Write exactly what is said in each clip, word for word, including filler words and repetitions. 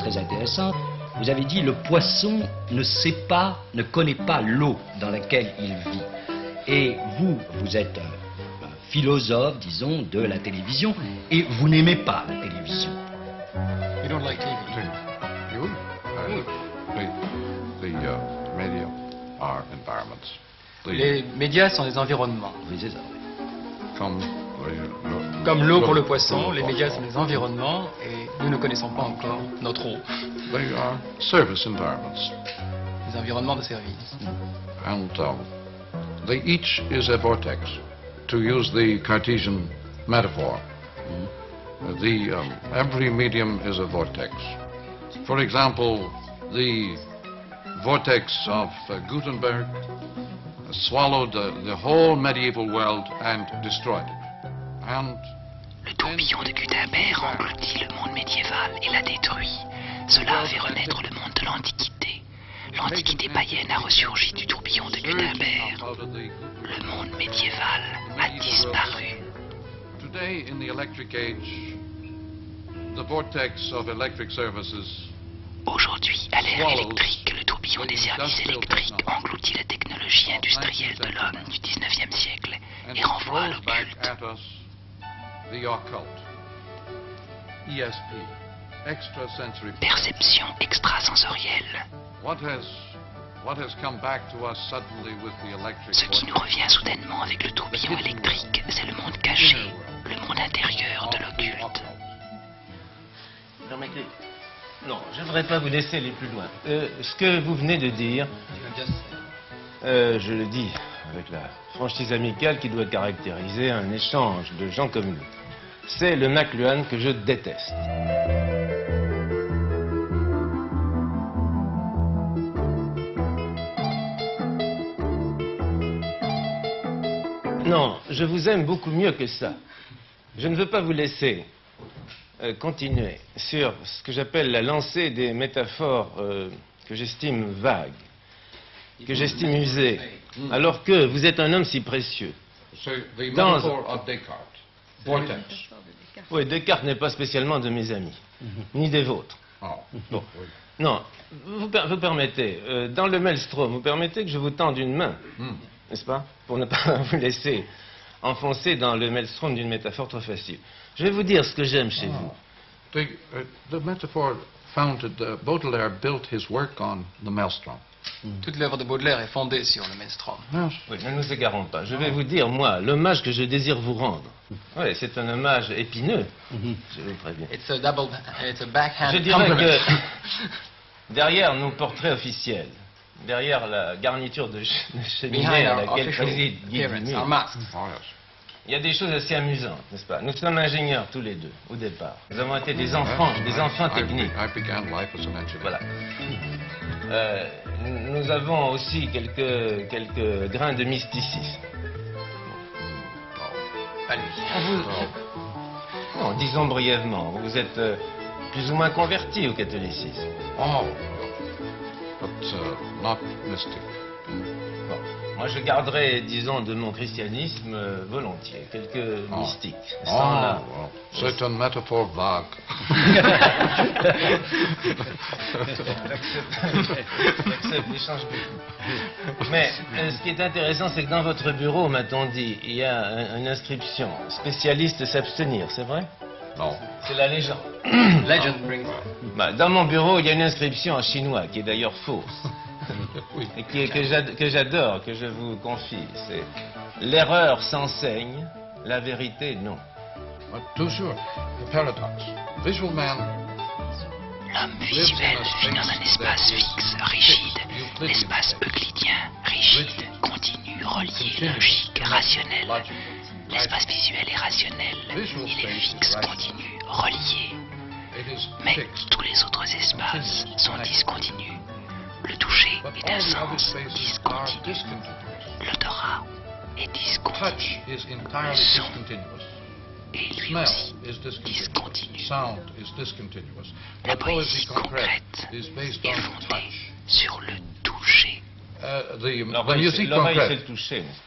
très intéressante. Vous avez dit le poisson ne sait pas, ne connaît pas l'eau dans laquelle il vit. Et vous, vous êtes un, un philosophe, disons, de la télévision, et vous n'aimez pas la télévision. You don't like T V? You? Uh, the the uh, media are environments. The, Les médias sont des environnements. Oui, c'est ça. Comme, uh, Comme l'eau pour le poisson, les médias sont des environnements et nous ne connaissons pas encore notre eau. They are service environments. Des environnements de service. And um, they each is a vortex, to use the Cartesian metaphor. Uh, the, um, every medium is a vortex. For example, the vortex of uh, Gutenberg swallowed uh, the whole medieval world and destroyed it. And Le tourbillon de Gutenberg engloutit le monde médiéval et l'a détruit. Cela a fait renaître le monde de l'Antiquité. L'Antiquité païenne a ressurgi du tourbillon de Gutenberg. Le monde médiéval a disparu. Today, in the electric age, the vortex of electric services. Aujourd'hui, à l'ère électrique, le tourbillon des services électriques engloutit la technologie industrielle de l'homme du dix-neuvième siècle et renvoie à l'occulte. The occult. E S P, extrasensory. Perception extrasensorielle. What has what has come back to us suddenly with the electric? Ce qui nous revient soudainement avec le tourbillon électrique, c'est le monde caché, le monde intérieur de l'occulte. Permettez. Non, je ne voudrais pas vous laisser aller plus loin. Euh, ce que vous venez de dire, euh, je le dis avec la franchise amicale qui doit caractériser un échange de gens comme nous. C'est le McLuhan que je déteste. Non, je vous aime beaucoup mieux que ça. Je ne veux pas vous laisser euh, continuer sur ce que j'appelle la lancée des métaphores euh, que j'estime vagues, que j'estime usées, alors que vous êtes un homme si précieux. So the Dans- metaphor of Descartes, vortex. Oui, Descartes n'est pas spécialement de mes amis, ni des vôtres. Oh. Bon. Non, vous, per- vous permettez, euh, dans le maelstrom, vous permettez que je vous tende une main, Hmm. n'est-ce pas, pour ne pas vous laisser enfoncer dans le maelstrom d'une métaphore trop facile. Je vais vous dire ce que j'aime chez vous. The, uh, the metaphor founded, uh, Baudelaire built his work on the maelstrom. Toute l'œuvre de Baudelaire est fondée sur le maelstrom. Oui, ne nous égarons pas. Je vais vous dire, moi, l'hommage que je désire vous rendre. Oui, c'est un hommage épineux, je vous préviens. It's a double, it's a backhand Je dirais compliment. que derrière nos portraits officiels, derrière la garniture de, ch de cheminée Behind à our laquelle official préside Guy appearance, Dumont, our masks. Oh, yes. il y a des choses assez amusantes, n'est-ce pas? Nous sommes ingénieurs tous les deux, au départ. Nous avons été des enfants, des enfants I, techniques. I began life as an engineer. Voilà. Euh, nous avons aussi quelques, quelques grains de mysticisme. Pas lui. On vous- Non, disons brièvement, vous êtes euh, plus ou moins converti au catholicisme. Oh, but uh, not mystic. Bon. Moi, je garderai, disons, de mon christianisme euh, volontiers, quelques Oh. mystiques. Oh, Sans la- well, c'est une métaphore vague. J'accepte, j'échange beaucoup. Mais euh, ce qui est intéressant, c'est que dans votre bureau, m'a-t-on dit, il y a un- une inscription spécialiste s'abstenir, c'est vrai? Non. C'est la légende. Legend brings. Bah, dans mon bureau, il y a une inscription en chinois qui est d'ailleurs fausse. Oui. Et qui est- que j'ad- que j'adore, que je vous confie. C'est l'erreur s'enseigne, la vérité non. But toujours, the paradox. Visual man. L'homme visuel vit dans un espace fixe, rigide, l'espace euclidien, rigide, continu, relié, logique, rationnel. L'espace visuel est rationnel, il est fixe, continu, relié. It is Mais fixed. tous les autres espaces sont discontinus. Le toucher But est un all the other sens spaces are discontinu. discontinuous. L'odorat est discontinu. Touch is entirely Son. discontinuous. Et lui Smell aussi is discontinuous. discontinu. Sound is discontinuous. La The poesy poésie concrète concrète is based est on fondée touch. sur le toucher. Uh, the, the L'oreille, c'est- music l'oreille, c'est concrète. le toucher, n'est-ce pas?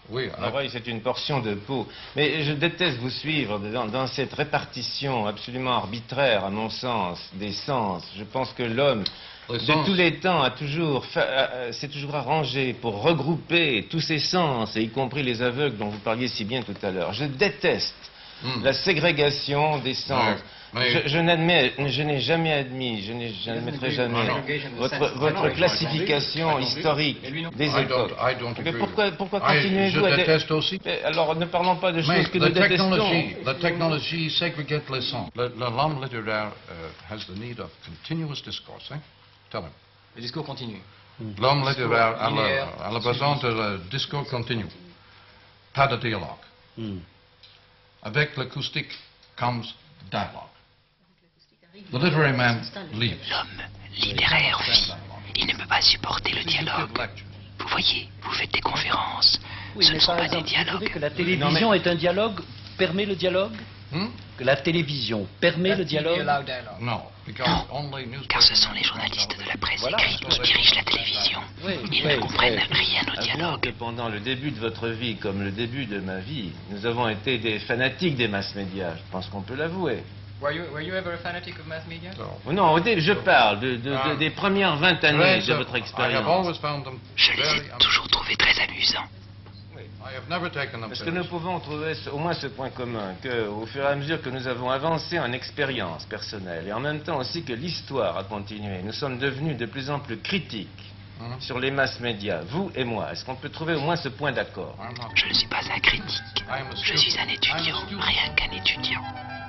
Oui, L'oreille, c'est une portion de peau. Mais je déteste vous suivre dans, dans cette répartition absolument arbitraire, à mon sens, des sens. Je pense que l'homme, Les de sens. tous les temps, a toujours fa- euh, s'est toujours arrangé pour regrouper tous ses sens, et y compris les aveugles dont vous parliez si bien tout à l'heure. Je déteste Hmm. la ségrégation des sens. Ouais, mais- Je, je n'admets, je n'ai jamais admis, je n'ai- je n'admettrai jamais non. votre, votre classification historique des I époques. don't, I don't Mais agree. pourquoi, pourquoi I- continuez-vous je à... dé- déteste aussi. Mais alors, ne parlons pas de Mais choses que la nous détestons. technologie, la technologie ségrégate les sens. Le- le- L'homme littéraire uh, has the need of continuous discourse. Hein? Tell him. Le discours continue. L'homme littéraire a, linéaire, le- a le besoin de le discours continu, pas de dialogue. Hmm. Avec l'acoustique comes dialogue. The literary man leaves. L'homme littéraire vit. Il ne peut pas supporter le dialogue. Vous voyez, vous faites des conférences. Oui, Ce mais ne sont par pas exemple, des vous trouvez dialogues. que la télévision est un dialogue, permet le dialogue? Hmm? Que la télévision permet le dialogue? No, because Non, only newspapers car ce sont les journalistes de la presse Voilà. écrite qui dirigent la télévision. Oui, Ils oui, ne comprennent oui. rien au Avouons dialogue. que pendant le début de votre vie, comme le début de ma vie, nous avons été des fanatiques des masses médias. Je pense qu'on peut l'avouer. Were you, were you ever a fanatic of mass media? So, Oh non, au dé- je parle de, de- de- Ah. des premières vingt années Right, de so votre I have expérience. always found them Je les very ai toujours trouvés très amusants. I have never taken them Parce que nous seriously. pouvons trouver ce- au moins ce point commun, qu'au fur et à mesure que nous avons avancé en expérience personnelle, et en même temps aussi que l'histoire a continué, nous sommes devenus de plus en plus critiques Mhm. sur les masses médias, vous et moi. Est-ce qu'on peut trouver au moins ce point d'accord? I'm not- Je ne suis pas un critique. I am a Je suis un student. étudiant, I'm a student. rien qu'un étudiant.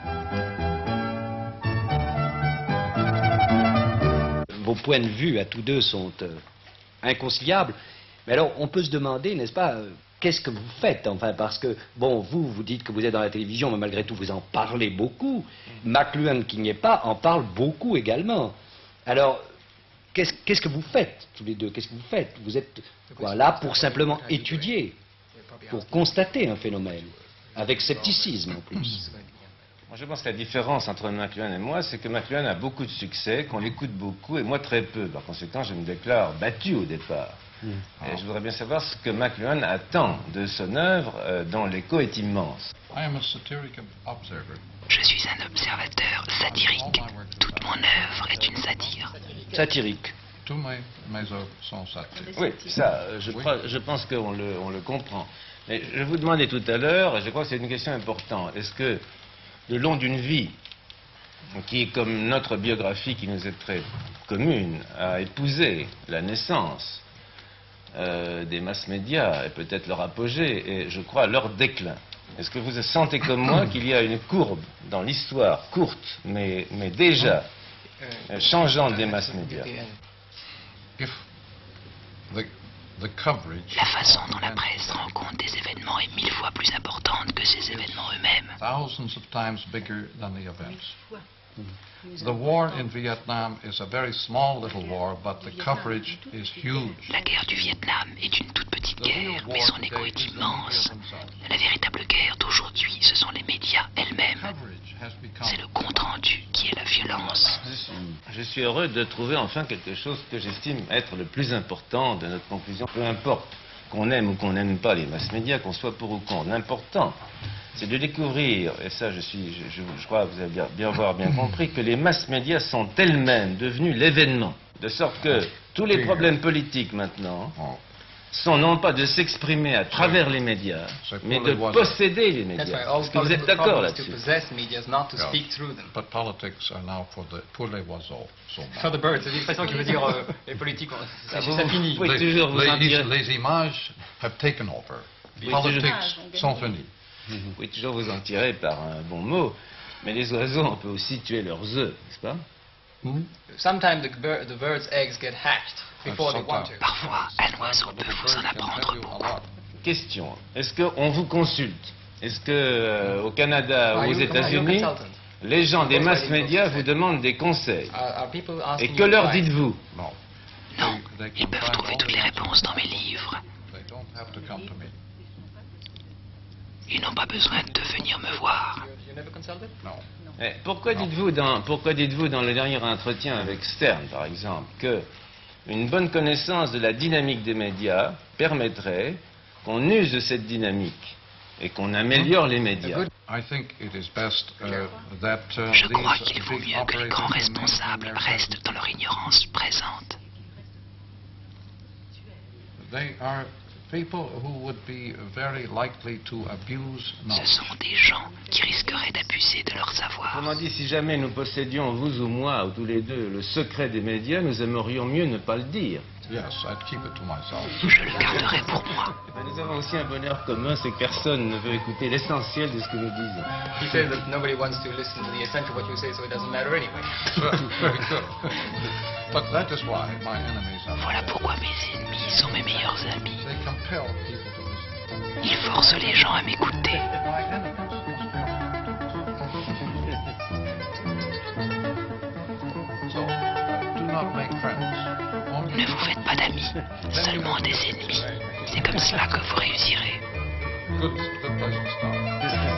Vos points de vue à tous deux sont euh, inconciliables. Mais alors, on peut se demander, n'est-ce pas, euh, qu'est-ce que vous faites? Enfin, parce que, bon, vous, vous dites que vous êtes dans la télévision, mais malgré tout, vous en parlez beaucoup. McLuhan, qui n'y est pas, en parle beaucoup également. Alors, qu'est-ce qu'est-ce que vous faites, tous les deux? Qu'est-ce que vous faites? Vous êtes quoi, là pour simplement étudier, pour constater un phénomène, avec scepticisme en plus. Moi, je pense que la différence entre McLuhan et moi, c'est que McLuhan a beaucoup de succès, qu'on l'écoute beaucoup, et moi très peu. Par conséquent, je me déclare battu au départ. Et je voudrais bien savoir ce que McLuhan attend de son œuvre, euh, dont l'écho est immense. I am a satiric observer. Je suis un observateur satirique. Toute mon œuvre est une satire. Satirique. Tous mes, mes œuvres sont satiriques. Oui, ça, euh, je, Oui. crois- je pense qu'on le, on le comprend. Mais je vous demandais tout à l'heure, et je crois que c'est une question importante, est-ce que le long d'une vie, qui est comme notre biographie qui nous est très commune, a épousé la naissance euh, des masses médias, et peut-être leur apogée, et je crois leur déclin, est-ce que vous sentez comme moi qu'il y a une courbe dans l'histoire, courte, mais, mais déjà euh, changeante des masses médias? If the, the coverage La façon dont la presse rend compte des événements est mille fois plus importante que ces événements eux-mêmes. thousands of times bigger than the events. The war in Vietnam is a very small little war, but the coverage is huge. La guerre du Vietnam est une toute petite The real guerre, mais war son écho today est is the media immense. themselves. La véritable guerre d'aujourd'hui, ce sont les médias elles-mêmes. Coverage has become C'est le compte-rendu qui est la violence. Je suis heureux de trouver enfin quelque chose que j'estime être le plus important de notre conclusion. Peu importe qu'on aime ou qu'on n'aime pas les masses médias, qu'on soit pour ou contre. L'important, c'est de découvrir, et ça je, suis, je, je- je crois que vous avez bien, bien avoir bien compris, que les masses médias sont elles-mêmes devenues l'événement. De sorte que tous les problèmes politiques maintenant Oh. sont non pas de s'exprimer à travers les médias, C'est pour mais les de voisins. posséder les That's why médias. all Est-ce que vous êtes political d'accord problem is to là-dessus? possess media, not to Yeah. speak through them. But politics are now for the pour les oiseaux. So For the birds, c'est une expression qui veut dire euh, les politiques, ça, vous- ça finit. vous pouvez les, toujours vous en les, tirer. les images have taken over. Oui, Politics sont finis. Vous pouvez toujours vous en tirer par un bon mot, mais les oiseaux, on peut aussi tuer leurs œufs, n'est-ce pas? Sometimes the, bir the bird's eggs get hatched before they want to. Parfois, un oiseau peut vous en apprendre beaucoup. Question, est-ce qu'on vous consulte? Est-ce que euh, au Canada ou Are aux you- are you a États-Unis, consultant? les gens des masses médias vous demandent des conseils? Are, are people Et asking que you leur advice? dites-vous? No. Non, They- they ils can peuvent find trouver all toutes the les answers. réponses dans mes livres. They don't have to come to me. Ils n'ont pas besoin de venir me voir. You, you never consulted? No. Eh, Pourquoi dites-vous dans, pourquoi dites-vous dans le dernier entretien avec Stern, par exemple, que une bonne connaissance de la dynamique des médias permettrait qu'on use de cette dynamique et qu'on améliore les médias. I think it is best, uh, that, uh, Je crois these qu'il vaut big mieux que les grands operators remain in responsables their restent dans leur ignorance présente. They are people who would be very likely to abuse Ce knowledge. sont des gens qui risqueraient d'abuser de leur savoir. Autrement dit, si jamais nous possédions, vous ou moi, ou tous les deux, le secret des médias, nous aimerions mieux ne pas le dire. Yes, I'd keep it to myself. Je le garderai pour moi. Eh ben, nous avons aussi un bonheur commun, c'est que personne ne veut écouter l'essentiel de ce que nous disons. He says that nobody wants to listen to the essential of what you say, so it doesn't matter anyway. Very good. But that is why my enemies are. Voilà pourquoi mes ennemis sont mes meilleurs amis. They compel people to listen. Ils forcent les gens à m'écouter. My enemies. So, uh, do not make friends. Only Ne vous faites pas d'amis, seulement des ennemis. C'est comme cela que vous réussirez. good, good place to start. C'est ce qui